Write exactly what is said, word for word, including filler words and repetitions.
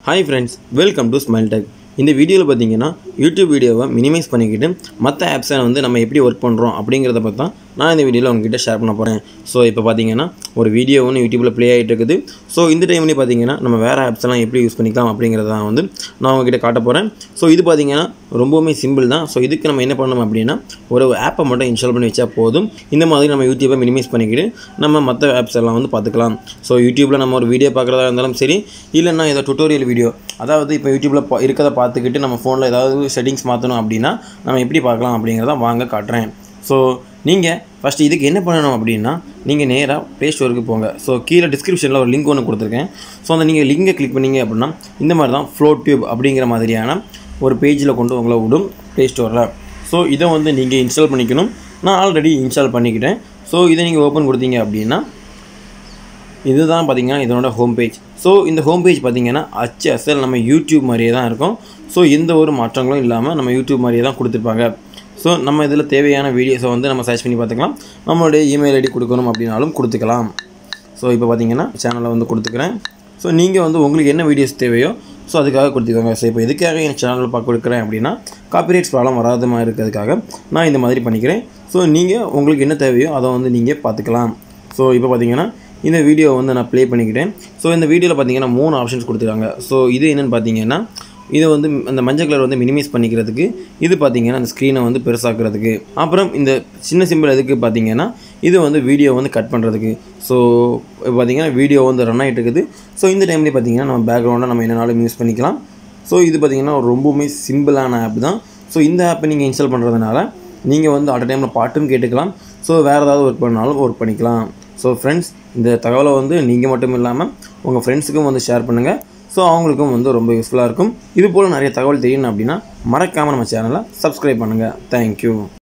Hi friends, welcome to Smile Tech. இந்த வீடியோல பாத்தீங்கன்னா YouTube வீடியோவை மினிமைஸ் பண்ணிக்கிட்டு மற்ற ஆப்ஸை வந்து நம்ம எப்படி வர்க் பண்றோம் அப்படிங்கறத பத்தி தான் நான் இந்த வீடியோல உங்ககிட்ட ஷேர் பண்ண போறேன். சோ இப்போ பாத்தீங்கன்னா ஒரு வீடியோ ஒன்னு YouTubeல ப்ளே ஆயிட்டு இருக்குது. சோ இந்த டைம்ல பாத்தீங்கன்னா நம்ம வேற ஆப்ஸ் எல்லாம் எப்படி யூஸ் பண்ணிக்கலாம் அப்படிங்கறத தான் வந்து நான் உங்ககிட்ட காட்ட போறேன். சோ இது பாத்தீங்கன்னா ரொம்பவே சிம்பிள் தான். சோ இதுக்கு நம்ம என்ன பண்ணணும் அப்படினா ஒரு ஆப்பை மட்டும் இன்ஸ்டால் பண்ணி வெச்சா போதும். இந்த மாதிரி நம்ம YouTubeஐ மினிமைஸ் பண்ணிக்கிட்டு நம்ம மற்ற ஆப்ஸ் எல்லாம் வந்து பாத்துக்கலாம். சோ YouTubeல நம்ம ஒரு வீடியோ பார்க்கறதா இருந்தாலும் சரி இல்லனா ஏதோ டுட்டோரியல் வீடியோ அதாவது இப்போ YouTubeல இருக்கத பார்த்துக்கிட்டு நம்ம ஃபோன்ல ஏதாவது செட்டிங்ஸ் மாத்தணும் அப்படினா நம்ம எப்படி பார்க்கலாம் அப்படிங்கறத வாங்க காட்றேன். சோ நீங்க ஃபர்ஸ்ட் இதுக்கு என்ன பண்ணனும் அப்படினா நீங்க நேரா Play Storeக்கு போங்க. சோ கீழ டிஸ்கிரிப்ஷன்ல ஒரு லிங்க் ஒன்னு கொடுத்திருக்கேன். சோ அந்த நீங்க லிங்கை கிளிக் பண்ணீங்க அப்படினா இந்த மாதிரி தான் FloatTube அப்படிங்கற மாதிரியான ஒரு பேஜ்ல கொண்டு உங்களை விடும் Play Storeல. சோ இத வந்து நீங்க இன்ஸ்டால் பண்ணிக்கணும். நான் ஆல்ரெடி இன்ஸ்டால் பண்ணிக்கிட்டேன். சோ இத நீங்க ஓபன் கொடுத்தீங்க அப்படினா இதுதான் பாத்தீங்கன்னா இதனோட ஹோம் பேஜ். சோ இந்த ஹோம் பேஜ் பாத்தீங்கன்னா அச்சு அசல் நம்ம YouTube மாதிரியே தான் இருக்கும். சோ எந்த ஒரு மாற்றங்களும் இல்லாம நம்ம YouTube மாதிரியே தான் கொடுத்திருப்பாங்க. சோ நம்ம இதல தேவையான வீடியோஸை வந்து நம்ம சர்ச் பண்ணி பார்த்துக்கலாம். நம்மளுடைய இமெயில் ஐடி கொடுக்கணும் அப்படினாலும் கொடுத்துக்கலாம். சோ இப்போ பாத்தீங்கன்னா சேனலை வந்து கொடுத்துக்கிறேன். சோ நீங்க வந்து உங்களுக்கு என்ன வீடியோஸ் தேவையோ சோ அதுக்காக கொடுத்துக்கோங்க. சோ இப்போ எதுக்காக இந்த சேனலை பார்க்க கொடுக்கிறேன் அப்படினா காப்பிரைட்ஸ் ப்ராப்ளம் வராத மாதிரி இருக்கிறதுக்காக நான் இந்த மாதிரி பண்ணிக்கிறேன். சோ நீங்க உங்களுக்கு என்ன தேவையோ அத வந்து நீங்க பார்த்துக்கலாம். சோ இப்போ பாத்தீங்கன்னா இந்த வீடியோ வந்து நான் ப்ளே பண்ணிக்கிட்டேன். சோ இந்த வீடியோல பாத்தீங்கன்னா மூணு ஆப்ஷன்ஸ் கொடுத்திருக்காங்க. சோ இது என்னன்னு பாத்தீங்கன்னா இது வந்து அந்த மஞ்சள் கலர் வந்து மினிமைஸ் பண்ணிக்கிறதுக்கு, இது பாத்தீங்கன்னா அந்த ஸ்கிரீனை வந்து பெருசாக்குறதுக்கு, அப்புறம் இந்த சின்ன சிம்பிள் எதுக்கு பாத்தீங்கன்னா இது வந்து வீடியோ வந்து கட் பண்றதுக்கு. சோ பாத்தீங்கன்னா வீடியோ வந்து ரன் ஆயிட்டு இருக்குது. சோ இந்த டைம்ல பாத்தீங்கன்னா நம்ம பேக்ரவுண்ட நம்ம என்னனாலும் யூஸ் பண்ணிக்கலாம். சோ இது பாத்தீங்கன்னா ரொம்பவே சிம்பிளான ஆப் தான். சோ இந்த ஆப்பை நீங்க இன்ஸ்டால் பண்றதுனால நீங்க வந்து அட் டைம்ல பாட்டும் கேட்டுக்கலாம். சோ வேற ஏதாவது வர்க் பண்ணாலும் வர்க் பண்ணிக்கலாம். சோ फ्रेंड्स இந்த தகவலை வந்து நீங்க மட்டும் இல்லாம உங்க फ्रेंड्सக்கும் வந்து ஷேர் பண்ணுங்க. சோ அவங்களுக்கும் வந்து ரொம்ப யூஸ்ஃபுல்லா இருக்கும். இது போல நிறைய தகவல் தெரியணும் அப்படினா மறக்காம நம்ம சேனலை Subscribe பண்ணுங்க. Thank you.